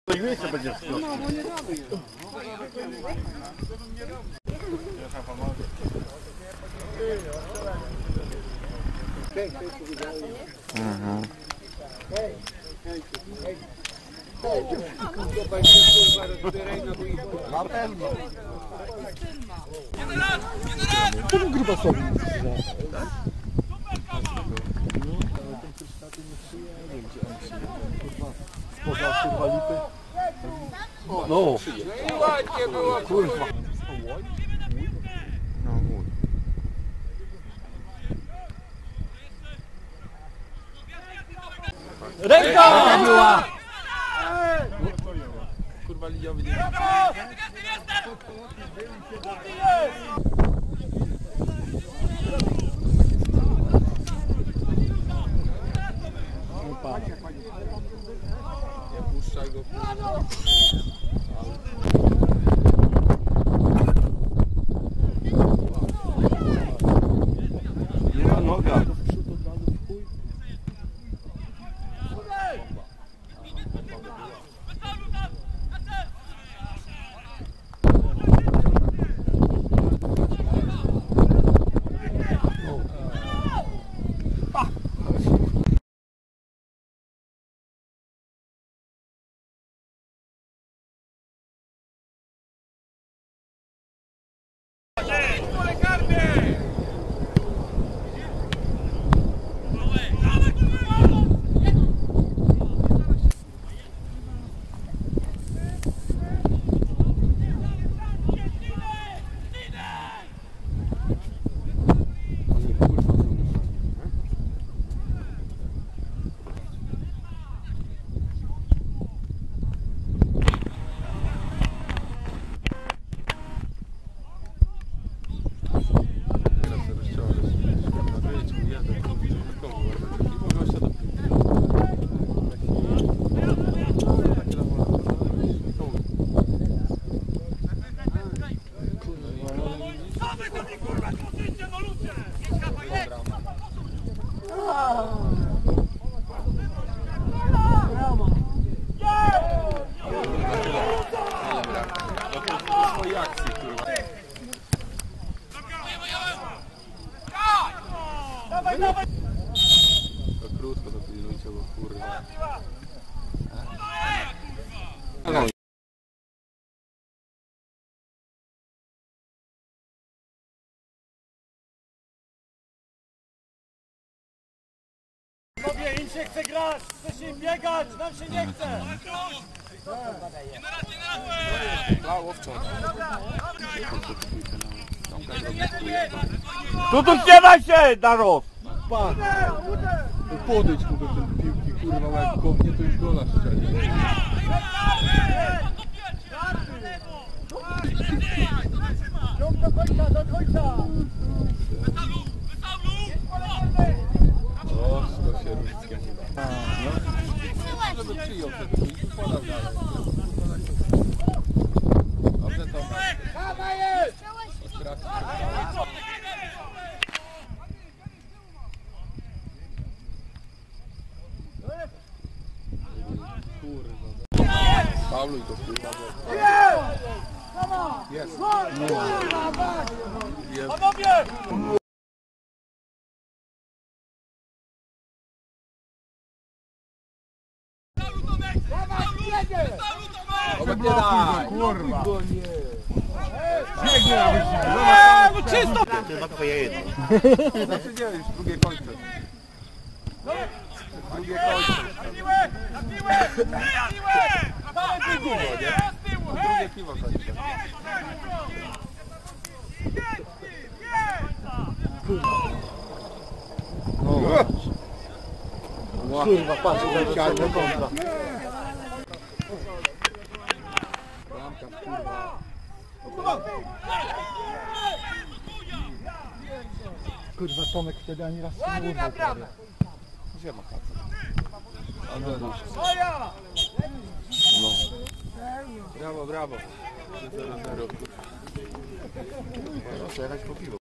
Miejsce będzie w środku. Na pewno. To był grupa sobie. Spoza kurwa lipy. No. Kurwa. Ręka była! Kurwa Lidziowi nie puszczaj go. Nie ma noga. To krótko to pilnujcie, bo kurwa. Sobie im się chce grać, chce się im biegać, nam się nie chce. Tu trzymaj się, Darow! Pan! Podejdź mu do tej piłki, kurwa, jak kopnie to już gola strzeli. Ciąg do końca, do końca. O, to się ruskie nie da. Żeby przyjął tego i podał dalej. Dobrze to. Pauluj to kurwa. Jest. Jest. Panowie! Kurwa. Biegnie na wyścigu. No czysto! To chyba twoje jedno. Znaczy nie, już drugie końce. Drugie końce. Na piłę! Drugie piwo końce. Kurwa, patrz, jak to kontra. Bramka, kurwa. Kurwa, Tomek wtedy ani raz nie urwał. Gdzie ma kasę? No. Brawo, brawo. 0-0. Proszę jechać po piwo.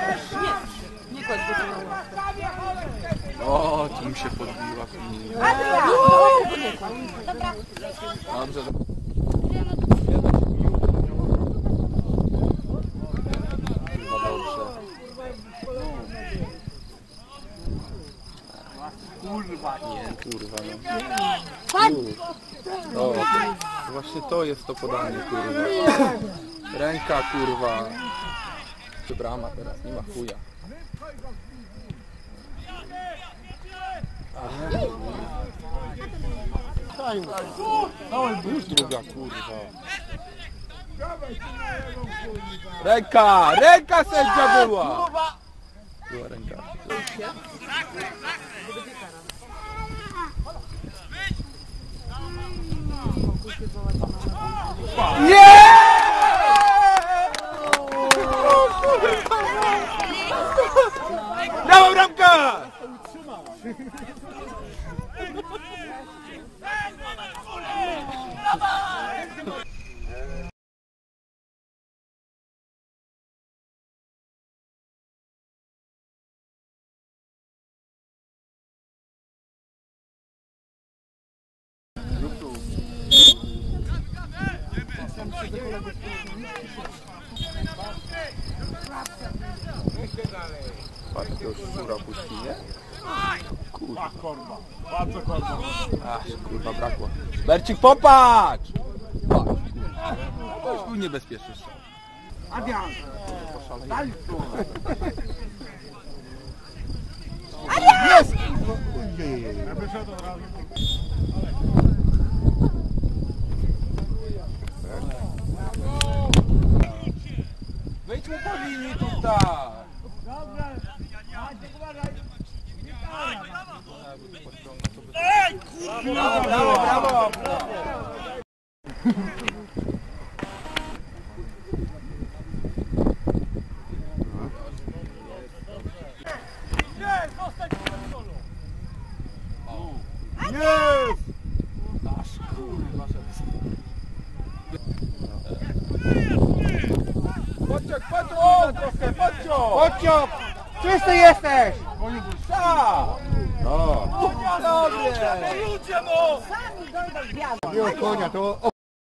Nie kładź go tu na ławkę. O, tu mi się podbiła. Dobra. Dobrze. Kurwa. Nie, kurwa no. O, właśnie to jest to podanie, kurwa. Ręka, kurwa. Czy brama teraz, nie ma chuja. Już druga, kurwa. Ręka! Ręka sędzia była! Była ręka. Nie! Brawo, bramka! Patrz, to już szura puści, nie? Kurwa. Bardzo korba. Ach, kurwa, brakło. Bercik, popatrz! Patrz, kurwa. To już był niebezpieczny strzał. Adrian! Daj tu! Adrian! Ja wyszedł od razu. Wejdź mu po linii tutaj! Brawo, brawo, brawo! Jest! Podciąg, podciąg trochę, podciąg! Podciąg! Czysty jesteś! Tak! O! Dobrze! Ludzie no! Sami dojdą gwiazdy. Miło konia, to...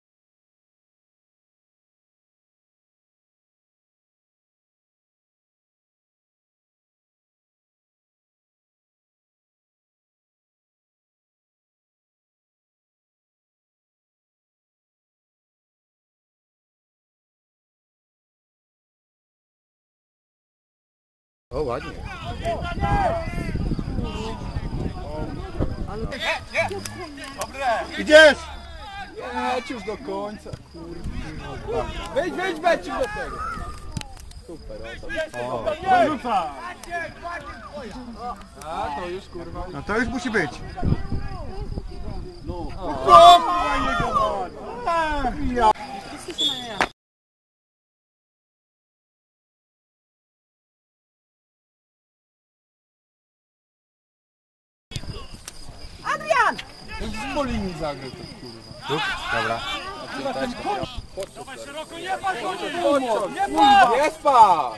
O, ładnie. Idziesz! Jedź już do końca, kurwa. Wejdź, wejdź, wejdź do tego. Super, o to. Rzuca! A, to już, kurwa. No to już musi być. Adrian! Z Molini zagrał to, kurwa. Dobra. Dawaj szeroko, nie patrz! Podciąg, kurwa. Nie spadł!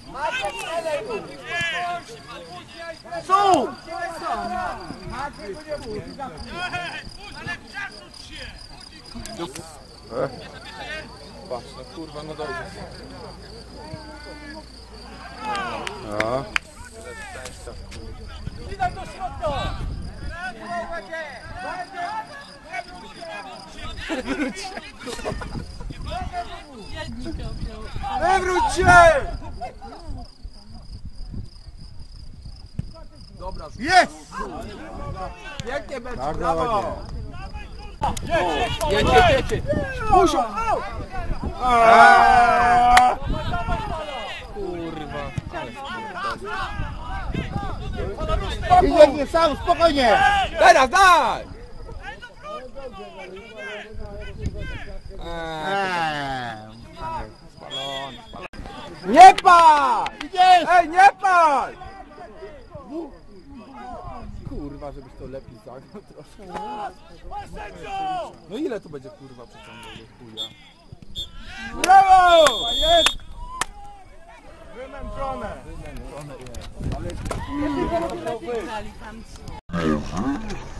Są! Patrz, no kurwa, no dobrze. No. Widać do środka! Wywróć się! Dobra, Jest! pięknie będzie, Bardzo brawo! ładnie. Jedźcie! Puszą! Kurwa. Idzie, nie, sam, spokojnie! Teraz daj! Spalony, spalony. Nie pal! Idziesz! Ej, nie pal! Kurwa, żebyś to lepiej zagrał troszkę. No ile tu będzie kurwa przeciągnął do chuja? Brawo! Wymęczone. Ale...